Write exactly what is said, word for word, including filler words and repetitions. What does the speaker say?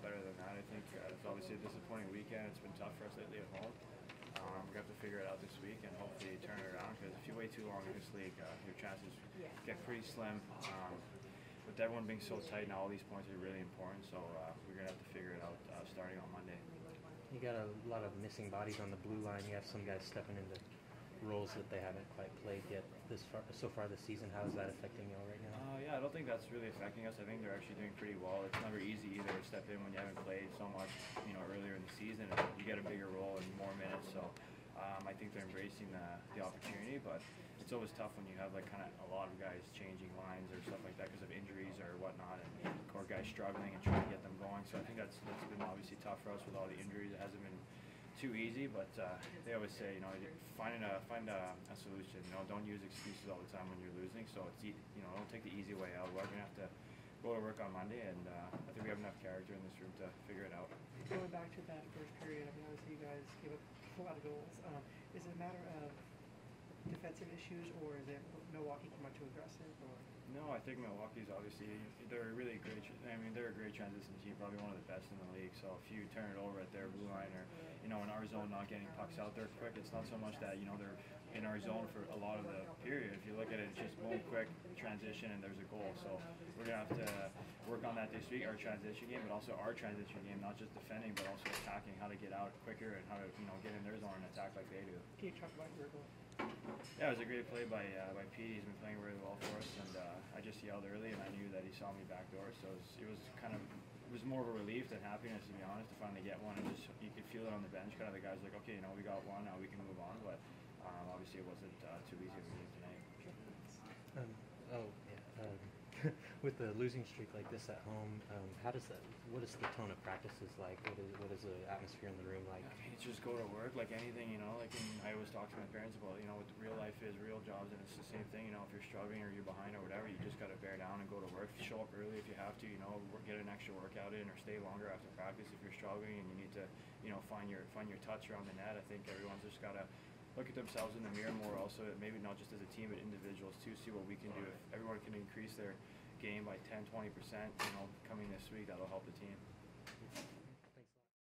better than that. I think uh, it's obviously a disappointing weekend. It's been tough for us lately at home. Um, we have to figure it out this week and hopefully turn it around, because if you wait too long in this league, uh, your chances get pretty slim. Um, with everyone being so tight now, all these points are really important, so uh, we're going to have to figure it out uh, starting on Monday. You got a lot of missing bodies on the blue line. You have some guys stepping into roles that they haven't quite played yet this far, so far this season. How is that affecting you all right now? Uh, yeah, I don't think that's really affecting us. I think they're actually doing pretty well. It's never easy either to step in when you haven't played so much, you know, earlier in the season, and you get a bigger role and more minutes. So um, I think they're embracing the, the opportunity, but it's always tough when you have like kind of a lot of guys changing lines or stuff like that because of injuries or whatnot, and or guys struggling and trying to get them going. So I think that's that's been obviously tough for us with all the injuries. It hasn't been too easy, but uh, they always say, you know, find a find a, a solution. You know, don't use excuses all the time when you're losing. So it's e you know, don't take the easy way out. We're gonna have to go to work on Monday, and uh, I think we have enough character in this room to figure it out. Going back to that first period, I mean, obviously you guys gave up a lot of goals. Um, is it a matter of defensive issues, or is it Milwaukee came out too aggressive? Or? No, I think Milwaukee's obviously, they're a really great, I mean, they're a great transition team, probably one of the best in the league. So if you turn it over at their blue line, or, you know, in our zone not getting pucks out there quick, it's not so much that, you know, they're in our zone for a lot of the period. If you look at it, it's just boom, quick transition, and there's a goal. So we're going to have to work on that this week, our transition game, but also our transition game, not just defending, but also attacking, how to get out quicker and how to, you know, get in their zone and attack like they do. Can you talk about your goal? Yeah, it was a great play by uh, by Pete. He's been playing really well for us, and uh, I just yelled early, and I knew that he saw me backdoor. So it was, it was kind of it was more of a relief than happiness, to be honest, to finally get one. And just you could feel it on the bench. Kind of the guys like, okay, you know, we got one, now we can move on. But um, obviously, it wasn't uh, too easy of a game tonight. Um, oh yeah. Um, with the losing streak like this at home, um, how does that? What is the tone of practices like? What is what is the atmosphere in the room like? I mean, it's just go to work like anything, you know. Like in, I always talk to my parents about, you know, what real life is, real jobs, and it's the same thing. You know, if you're struggling or you're behind or whatever, you just got to bear down and go to work. Show up early if you have to, you know, work, get an extra workout in, or stay longer after practice if you're struggling and you need to, you know, find your find your touch around the net. I think everyone's just got to look at themselves in the mirror more. Also, maybe not just as a team, but individuals too. See what we can do. If everyone can increase their game by ten, twenty percent, you know, coming this week, that'll help the team.